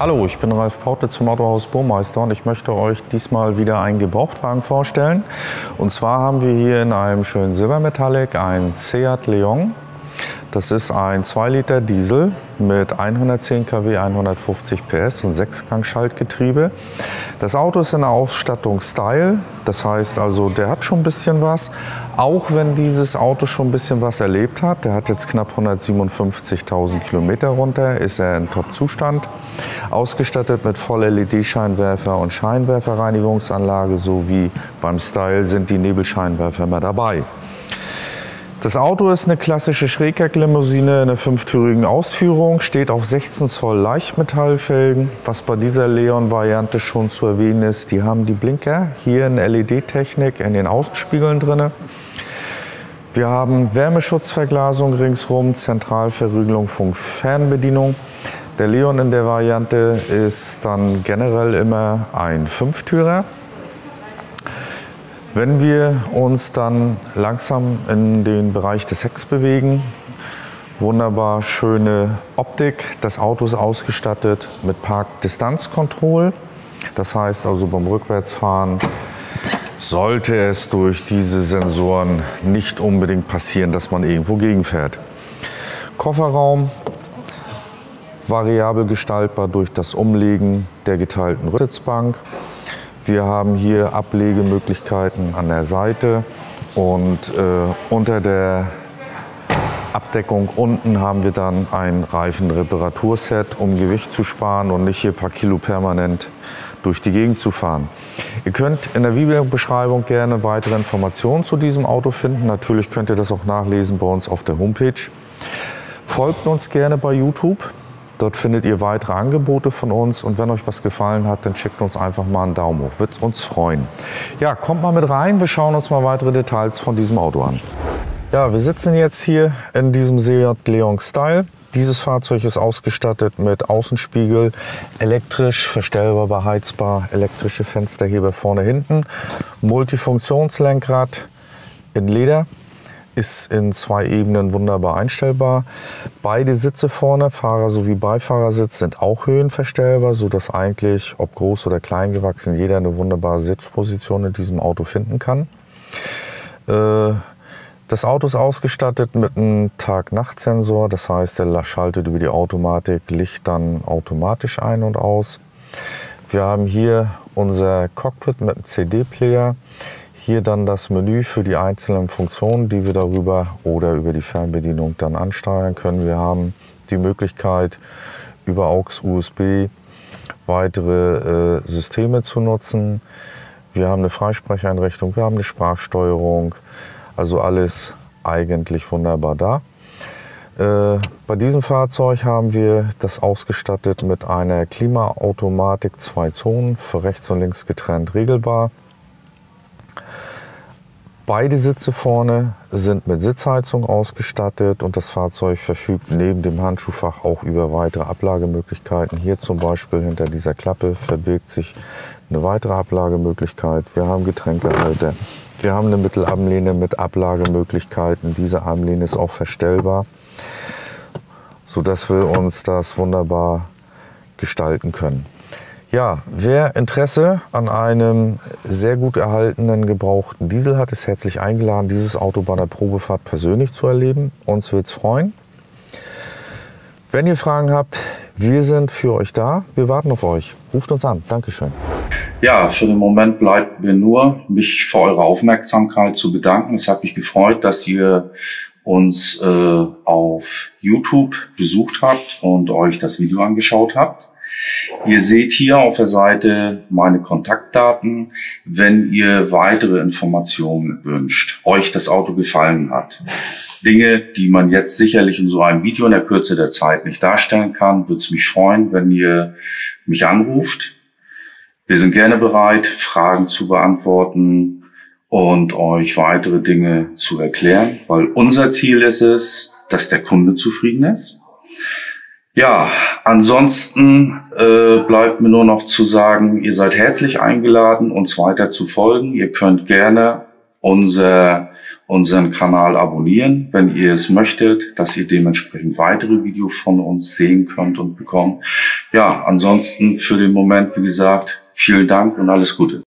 Hallo, ich bin Ralf Pautitz vom Autohaus Burmeister und ich möchte euch diesmal wieder einen Gebrauchtwagen vorstellen. Und zwar haben wir hier in einem schönen Silbermetallic einen Seat Leon. Das ist ein 2 Liter Diesel mit 110 kW, 150 PS und 6-Gang-Schaltgetriebe. Das Auto ist in der Ausstattung Style, das heißt also, der hat schon ein bisschen was. Auch wenn dieses Auto schon ein bisschen was erlebt hat, der hat jetzt knapp 157.000 Kilometer runter, ist er in Top-Zustand. Ausgestattet mit Voll-LED-Scheinwerfer und Scheinwerferreinigungsanlage sowie beim Style sind die Nebelscheinwerfer immer dabei. Das Auto ist eine klassische Schrägecklimousine in einer 5-türigen Ausführung, steht auf 16 Zoll Leichtmetallfelgen. Was bei dieser Leon-Variante schon zu erwähnen ist, die haben die Blinker hier in LED-Technik in den Außenspiegeln drin. Wir haben Wärmeschutzverglasung ringsrum, Zentralverriegelung, Fernbedienung. Der Leon in der Variante ist dann generell immer ein 5-Türer. Wenn wir uns dann langsam in den Bereich des Hecks bewegen, wunderbar schöne Optik. Das Auto ist ausgestattet mit Parkdistanzkontrolle. Das heißt also beim Rückwärtsfahren sollte es durch diese Sensoren nicht unbedingt passieren, dass man irgendwo gegenfährt. Kofferraum variabel gestaltbar durch das Umlegen der geteilten Sitzbank. Wir haben hier Ablegemöglichkeiten an der Seite und unter der Abdeckung unten haben wir dann ein Reifenreparaturset, um Gewicht zu sparen und nicht hier ein paar Kilo permanent durch die Gegend zu fahren. Ihr könnt in der Videobeschreibung gerne weitere Informationen zu diesem Auto finden. Natürlich könnt ihr das auch nachlesen bei uns auf der Homepage. Folgt uns gerne bei YouTube. Dort findet ihr weitere Angebote von uns und wenn euch was gefallen hat, dann schickt uns einfach mal einen Daumen hoch. Würde uns freuen. Ja, kommt mal mit rein, wir schauen uns mal weitere Details von diesem Auto an. Ja, wir sitzen jetzt hier in diesem Seat Leon Style. Dieses Fahrzeug ist ausgestattet mit Außenspiegel, elektrisch, verstellbar, beheizbar, elektrische Fensterheber vorne, hinten, Multifunktionslenkrad in Leder. Ist in 2 Ebenen wunderbar einstellbar. Beide Sitze vorne, Fahrer- sowie Beifahrersitz, sind auch höhenverstellbar, sodass eigentlich, ob groß oder klein gewachsen, jeder eine wunderbare Sitzposition in diesem Auto finden kann. Das Auto ist ausgestattet mit einem Tag-Nacht-Sensor, das heißt, er schaltet über die Automatik Licht dann automatisch ein und aus. Wir haben hier unser Cockpit mit einem CD-Player. Hier dann das Menü für die einzelnen Funktionen, die wir darüber oder über die Fernbedienung dann ansteuern können. Wir haben die Möglichkeit, über AUX, USB weitere Systeme zu nutzen. Wir haben eine Freisprecheinrichtung, wir haben eine Sprachsteuerung, also alles eigentlich wunderbar da. Bei diesem Fahrzeug haben wir das ausgestattet mit einer Klimaautomatik, 2 Zonen, für rechts und links getrennt regelbar. Beide Sitze vorne sind mit Sitzheizung ausgestattet und das Fahrzeug verfügt neben dem Handschuhfach auch über weitere Ablagemöglichkeiten. Hier zum Beispiel hinter dieser Klappe verbirgt sich eine weitere Ablagemöglichkeit. Wir haben Getränkehalter, wir haben eine Mittelarmlehne mit Ablagemöglichkeiten. Diese Armlehne ist auch verstellbar, sodass wir uns das wunderbar gestalten können. Ja, wer Interesse an einem sehr gut erhaltenen gebrauchten Diesel hat, ist herzlich eingeladen, dieses Auto bei einer Probefahrt persönlich zu erleben. Uns würde es freuen. Wenn ihr Fragen habt, wir sind für euch da. Wir warten auf euch. Ruft uns an. Dankeschön. Ja, für den Moment bleibt mir nur, mich für eure Aufmerksamkeit zu bedanken. Es hat mich gefreut, dass ihr uns auf YouTube besucht habt und euch das Video angeschaut habt. Ihr seht hier auf der Seite meine Kontaktdaten, wenn ihr weitere Informationen wünscht, euch das Auto gefallen hat. Dinge, die man jetzt sicherlich in so einem Video in der Kürze der Zeit nicht darstellen kann, würde es mich freuen, wenn ihr mich anruft. Wir sind gerne bereit, Fragen zu beantworten und euch weitere Dinge zu erklären, weil unser Ziel ist es, dass der Kunde zufrieden ist. Ja, ansonsten bleibt mir nur noch zu sagen, ihr seid herzlich eingeladen, uns weiter zu folgen. Ihr könnt gerne unseren Kanal abonnieren, wenn ihr es möchtet, dass ihr dementsprechend weitere Videos von uns sehen könnt und bekommt. Ja, ansonsten für den Moment, wie gesagt, vielen Dank und alles Gute.